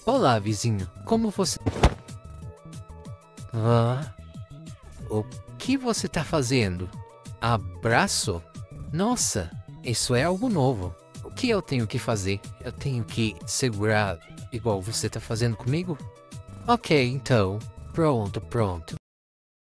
Olá, vizinho. Como você... Ah, o que você tá fazendo? Abraço? Nossa, isso é algo novo. O que eu tenho que fazer? Eu tenho que segurar igual você tá fazendo comigo? Ok, então. Pronto, pronto.